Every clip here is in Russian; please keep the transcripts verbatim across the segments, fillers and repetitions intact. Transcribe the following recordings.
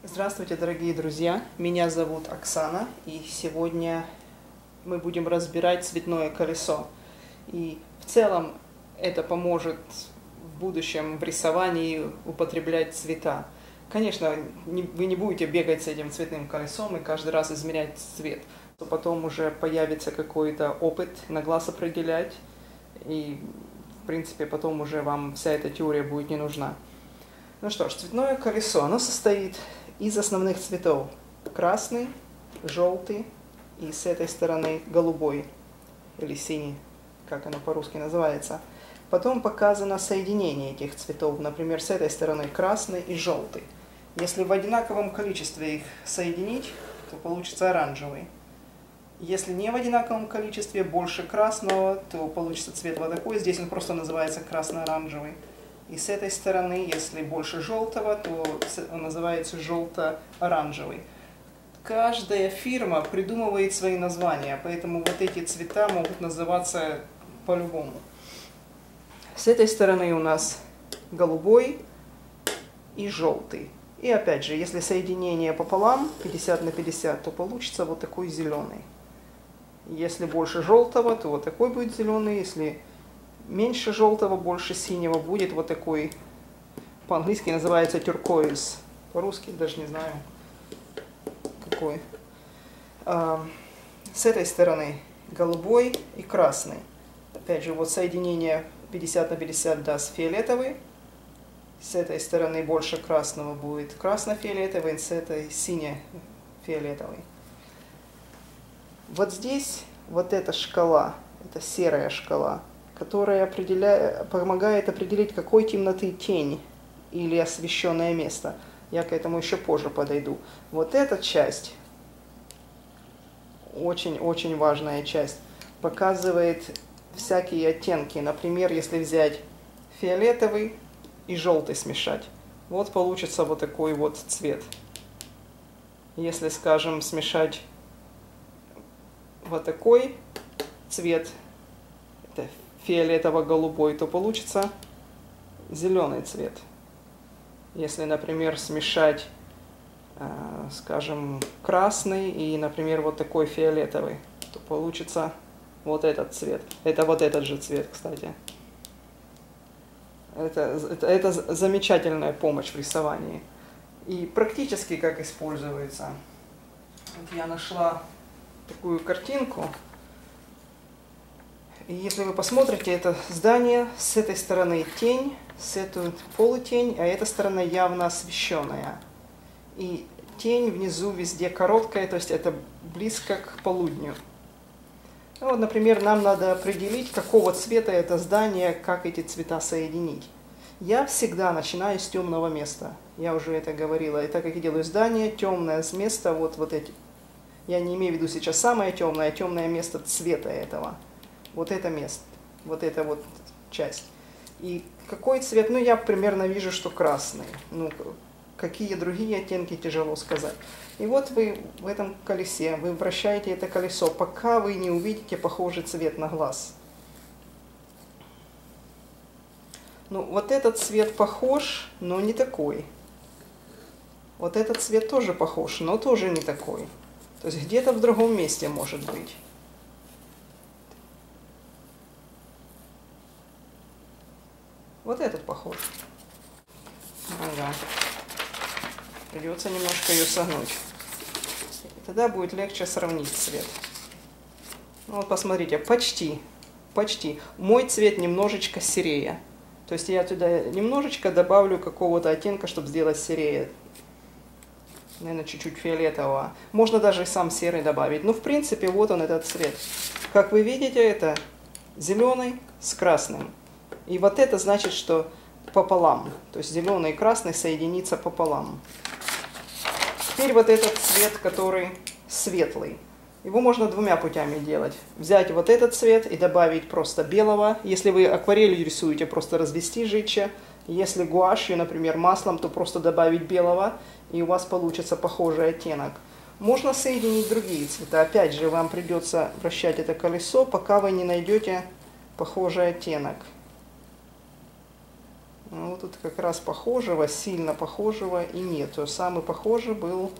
Здравствуйте, дорогие друзья! Меня зовут Оксана, и сегодня мы будем разбирать цветное колесо. И в целом это поможет в будущем в рисовании употреблять цвета. Конечно, не, вы не будете бегать с этим цветным колесом и каждый раз измерять цвет. То потом уже появится какой-то опыт на глаз определять, и в принципе потом уже вам вся эта теория будет не нужна. Ну что ж, цветное колесо, оно состоит из основных цветов: красный, желтый и с этой стороны голубой или синий, как оно по-русски называется. Потом показано соединение этих цветов, например, с этой стороны красный и желтый. Если в одинаковом количестве их соединить, то получится оранжевый. Если не в одинаковом количестве, больше красного, то получится цвет вот такой. Здесь он просто называется красно-оранжевый. И с этой стороны, если больше желтого, то он называется желто-оранжевый. Каждая фирма придумывает свои названия, поэтому вот эти цвета могут называться по-любому. С этой стороны у нас голубой и желтый. И опять же, если соединение пополам, пятьдесят на пятьдесят, то получится вот такой зеленый. Если больше желтого, то вот такой будет зеленый. Если меньше желтого, больше синего, будет вот такой, по-английски называется turquoise, по-русски даже не знаю какой. С этой стороны голубой и красный. Опять же, вот соединение пятьдесят на пятьдесят даст фиолетовый. С этой стороны больше красного будет красно-фиолетовый, с этой сине-фиолетовый. Вот здесь вот эта шкала, это серая шкала, которая определяет, помогает определить, какой темноты тень или освещенное место. Я к этому еще позже подойду. Вот эта часть, очень-очень важная часть, показывает всякие оттенки. Например, если взять фиолетовый и желтый смешать, вот получится вот такой вот цвет. Если, скажем, смешать вот такой цвет, это фиолетово-голубой, то получится зеленый цвет. Если, например, смешать, скажем, красный и, например, вот такой фиолетовый, то получится вот этот цвет. Это вот этот же цвет, кстати. Это, это, это замечательная помощь в рисовании. И практически как используется. Вот я нашла такую картинку. И если вы посмотрите, это здание, с этой стороны тень, с этой полутень, а эта сторона явно освещенная. И тень внизу везде короткая, то есть это близко к полудню. Ну, вот, например, нам надо определить, какого цвета это здание, как эти цвета соединить. Я всегда начинаю с темного места. Я уже это говорила. И так как я делаю здание, темное место, вот, вот эти. Я не имею в виду сейчас самое темное, а темное место цвета этого. Вот это место, вот эта вот часть. И какой цвет? Ну, я примерно вижу, что красный. Ну, какие другие оттенки, тяжело сказать. И вот вы в этом колесе, вы вращаете это колесо, пока вы не увидите похожий цвет на глаз. Ну, вот этот цвет похож, но не такой. Вот этот цвет тоже похож, но тоже не такой. То есть где-то в другом месте может быть. Вот этот похож. Ага. Придется немножко ее согнуть. И тогда будет легче сравнить цвет. Ну, вот посмотрите, почти, почти. Мой цвет немножечко серее. То есть я туда немножечко добавлю какого-то оттенка, чтобы сделать серее. Наверное, чуть-чуть фиолетового. Можно даже и сам серый добавить. Но в принципе вот он, этот цвет. Как вы видите, это зеленый с красным. И вот это значит, что пополам. То есть зеленый и красный соединится пополам. Теперь вот этот цвет, который светлый. Его можно двумя путями делать. Взять вот этот цвет и добавить просто белого. Если вы акварелью рисуете, просто развести жидче. Если гуашью, например, маслом, то просто добавить белого, и у вас получится похожий оттенок. Можно соединить другие цвета. Опять же, вам придется вращать это колесо, пока вы не найдете похожий оттенок. Ну, вот тут как раз похожего, сильно похожего и нету. Самый похожий был...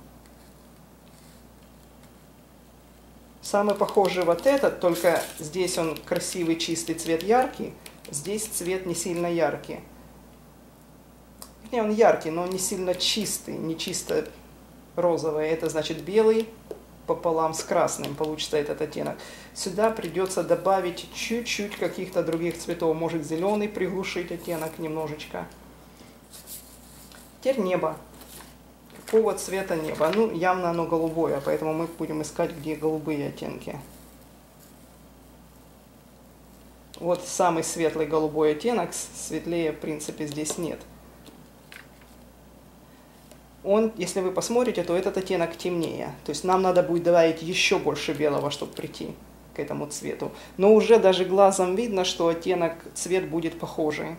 Самый похожий вот этот, только здесь он красивый, чистый цвет яркий, здесь цвет не сильно яркий. Не, он яркий, но он не сильно чистый, не чисто розовый. Это значит белый пополам с красным получится этот оттенок. Сюда придется добавить чуть-чуть каких-то других цветов. Может зеленый приглушить оттенок немножечко. Теперь небо. Какого цвета небо? Ну, явно оно голубое, поэтому мы будем искать, где голубые оттенки. Вот самый светлый голубой оттенок, светлее, в принципе, здесь нет. Он, если вы посмотрите, то этот оттенок темнее. То есть нам надо будет добавить еще больше белого, чтобы прийти к этому цвету. Но уже даже глазом видно, что оттенок, цвет будет похожий.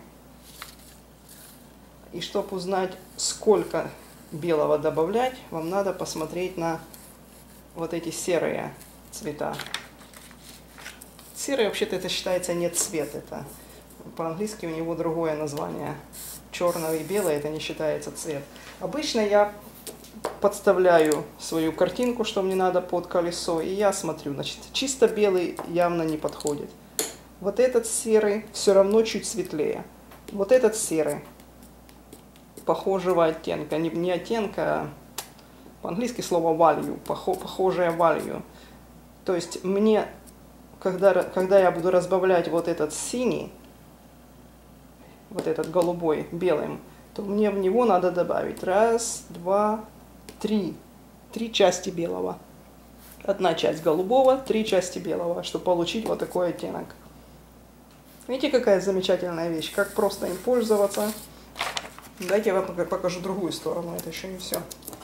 И чтобы узнать, сколько белого добавлять, вам надо посмотреть на вот эти серые цвета. Серый, вообще-то, это считается не цвет. Это по-английски у него другое название. Черный и белый это не считается цвет. Обычно я подставляю свою картинку, что мне надо под колесо, и я смотрю. Значит, чисто белый явно не подходит. Вот этот серый все равно чуть светлее. Вот этот серый похожего оттенка. Не, не оттенка, а по-английски слово value. Похо, похожее value. То есть мне, когда, когда я буду разбавлять вот этот синий, вот этот голубой белым, то мне в него надо добавить раз, два, три. Три части белого. Одна часть голубого, три части белого, чтобы получить вот такой оттенок. Видите, какая замечательная вещь, как просто им пользоваться. Давайте я вам покажу другую сторону, это еще не все.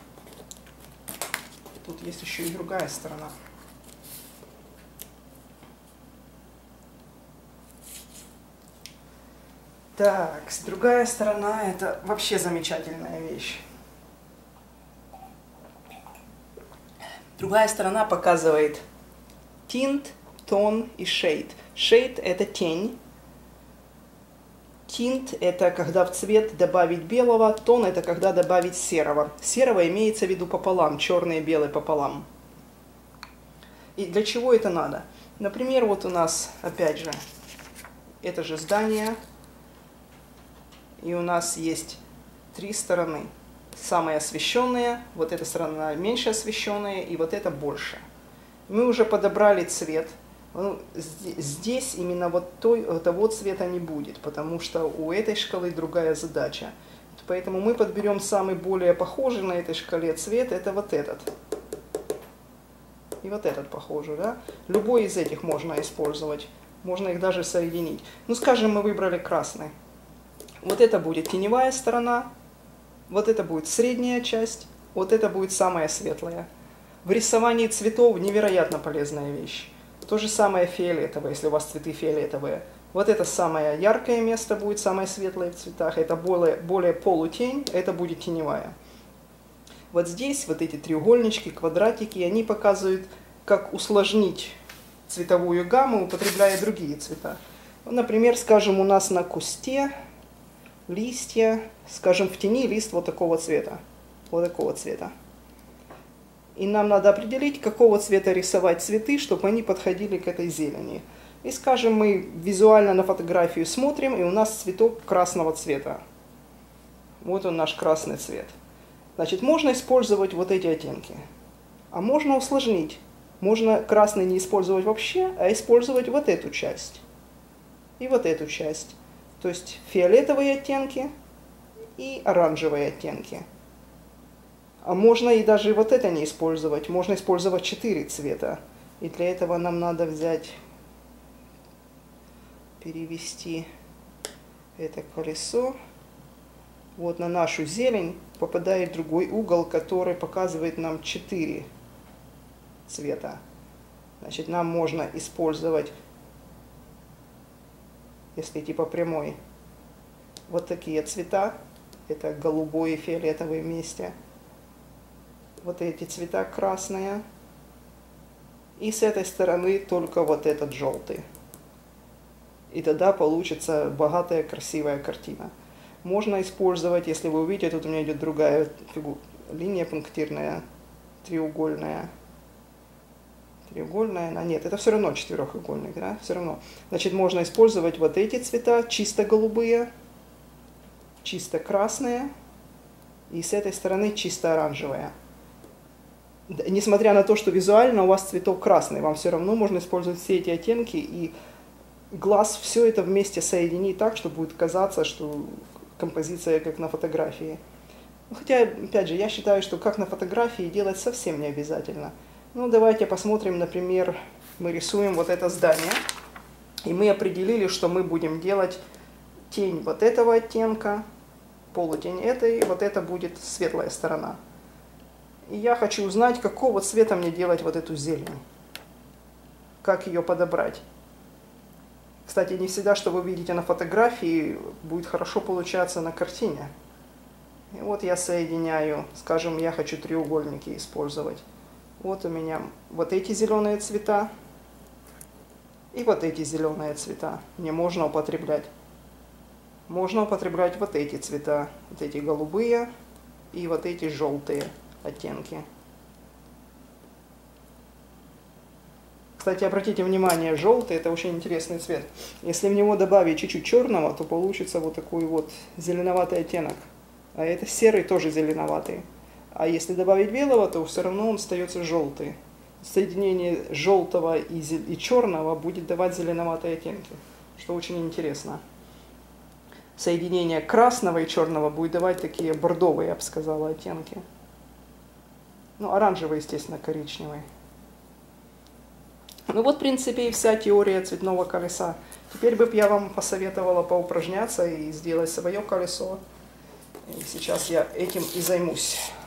Тут есть еще и другая сторона. Так, другая сторона – это вообще замечательная вещь. Другая сторона показывает тинт, тон и шейд. Шейд – это тень. Тинт – это когда в цвет добавить белого, тон – это когда добавить серого. Серого имеется в виду пополам, черный и белый пополам. И для чего это надо? Например, вот у нас, опять же, это же здание. И у нас есть три стороны. Самые освещенные, вот эта сторона меньше освещенная, и вот это больше. Мы уже подобрали цвет. Ну, здесь именно вот той, того цвета не будет, потому что у этой шкалы другая задача. Поэтому мы подберем самый более похожий на этой шкале цвет, это вот этот. И вот этот похожий, да? Любой из этих можно использовать. Можно их даже соединить. Ну, скажем, мы выбрали красный. Вот это будет теневая сторона, вот это будет средняя часть, вот это будет самая светлая. В рисовании цветов невероятно полезная вещь. То же самое фиолетовое, если у вас цветы фиолетовые. Вот это самое яркое место будет, самое светлое в цветах, это более, более полутень, это будет теневая. Вот здесь вот эти треугольнички, квадратики, они показывают, как усложнить цветовую гамму, употребляя другие цвета. Например, скажем, у нас на кусте листья, скажем, в тени лист вот такого цвета, вот такого цвета. И нам надо определить, какого цвета рисовать цветы, чтобы они подходили к этой зелени. И, скажем, мы визуально на фотографию смотрим, и у нас цветок красного цвета. Вот он наш красный цвет. Значит, можно использовать вот эти оттенки. А можно усложнить. Можно красный не использовать вообще, а использовать вот эту часть. И вот эту часть. То есть фиолетовые оттенки и оранжевые оттенки. А можно и даже вот это не использовать. Можно использовать четыре цвета. И для этого нам надо взять, перевести это колесо. Вот на нашу зелень попадает другой угол, который показывает нам четыре цвета. Значит, нам можно использовать, если идти по прямой, вот такие цвета. Это голубой и фиолетовый вместе. Вот эти цвета красные. И с этой стороны только вот этот желтый. И тогда получится богатая, красивая картина. Можно использовать, если вы увидите, тут у меня идет другая фигу... линия пунктирная, треугольная. Треугольная, а нет, это все равно четырехугольник, да, все равно. Значит, можно использовать вот эти цвета, чисто голубые, чисто красные, и с этой стороны чисто оранжевые. Несмотря на то, что визуально у вас цветок красный, вам все равно можно использовать все эти оттенки, и глаз все это вместе соединит так, что будет казаться, что композиция как на фотографии. Хотя, опять же, я считаю, что как на фотографии делать совсем не обязательно. Ну, давайте посмотрим, например, мы рисуем вот это здание, и мы определили, что мы будем делать тень вот этого оттенка, полутень этой, вот это будет светлая сторона. И я хочу узнать, какого цвета мне делать вот эту зелень, как ее подобрать. Кстати, не всегда, что вы видите на фотографии, будет хорошо получаться на картине. И вот я соединяю, скажем, я хочу треугольники использовать. Вот у меня вот эти зеленые цвета и вот эти зеленые цвета мне можно употреблять. Можно употреблять вот эти цвета, вот эти голубые и вот эти желтые оттенки. Кстати, обратите внимание, желтый это очень интересный цвет. Если в него добавить чуть-чуть черного, то получится вот такой вот зеленоватый оттенок. А это серый тоже зеленоватый. А если добавить белого, то все равно он остается желтый. Соединение желтого и, и черного будет давать зеленоватые оттенки, что очень интересно. Соединение красного и черного будет давать такие бордовые, я бы сказала, оттенки. Ну, оранжевый, естественно, коричневый. Ну вот, в принципе, и вся теория цветного колеса. Теперь бы я вам посоветовала поупражняться и сделать свое колесо. И сейчас я этим и займусь.